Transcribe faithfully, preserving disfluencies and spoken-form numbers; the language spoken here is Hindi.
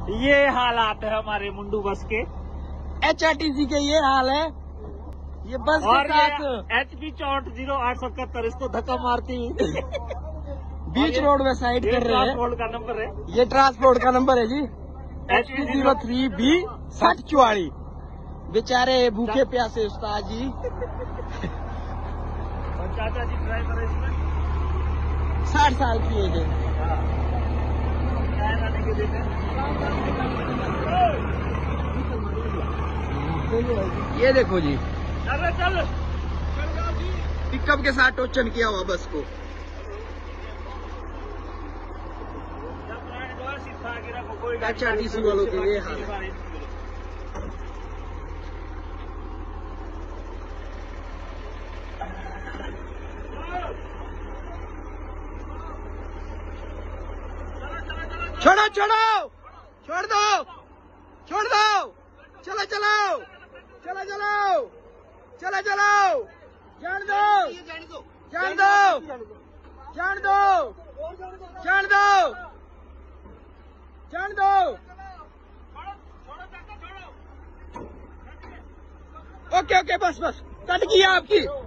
ये हालात है हमारे मुंडू बस के। एच आर टी सी के ये हाल है, ये बस और के साथ एच पी चौट जीरो आठ सौ इकहत्तर इसको धक्का मारती बीच रोड में साइड कर रहे हैं। ट्रांसपोर्ट का नंबर है, ये ट्रांसपोर्ट का नंबर है जी, H P zero three B साठ चुवाड़ी। बेचारे भूखे प्यासे उस्ताद जी। और चाचा जी ड्राइवर है इसमें, साठ साल की एज है। ये देखो जी, चल चल पिकअप के साथ टोचन किया हुआ बस को। एच आर टी सी वालों के ये हाल है। छोड़ो छोड़ो, छोड़ दो, छोड़ दो, चलो चलो, चलो चलो, चलो चलो, जान दो, जान दो, जान दो, जान दो, जान दो। ओके ओके, बस बस, कट गया आपकी।